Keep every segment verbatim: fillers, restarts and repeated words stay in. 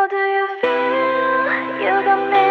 How do you feel? You got me.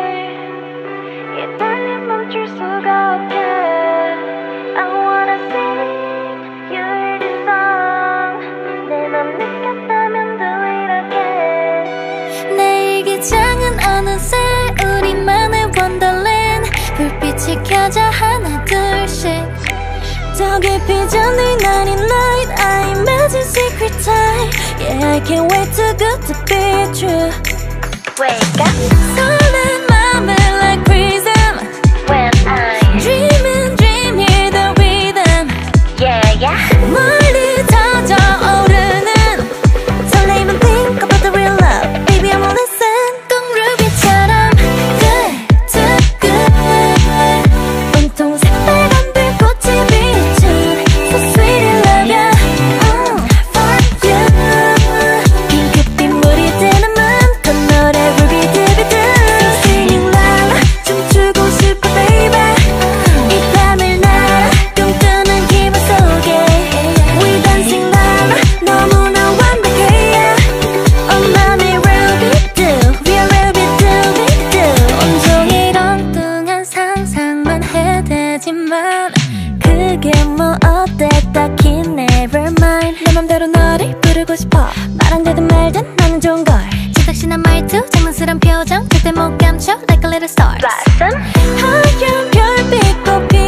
이 떨림 멈출 수가 없게. I wanna sing you this song. 내 맘 느꼈다면 do it again. 내 일기장은 어느새 우리만의 원더랜드. 불빛이 켜져 하나 둘씩. 더 깊이 잠든 nighty night. I imagine secret time. Yeah, I can't wait too good to be true. Wake up. 설렌 맘을 like prism. When I dreaming, dream, hear the rhythm. Yeah, yeah. 멀리 터져 오르는 설레임은 think about the real love. Baby, I'ma listen. 꼭 ruby처럼 good to good. 온통 새빨간 불꽃이 비춘 so sweet in love, yeah. Mm, for you. 핑크빛 물이 드는 맘껏 노래 ruby-duby-du. Singing loud 춤추고 싶어 baby. 이 밤을 날아 꿈꾸는 기분 속에 We dancing loud 너무나 완벽해 yeah. 온 맘이 ruby-du. We are ruby-duby-du. 온종일 엉뚱한 상상만 해대지만 그게 뭐 어때 딱히 never mind. 내 맘대로 너를 부르고 싶어. 말한 듯 말든 나는 좋은 걸. 제작신한 말투 장난스런 표정 절대 못 감춰 like a little star. Blossom 하얀 별빛 꽃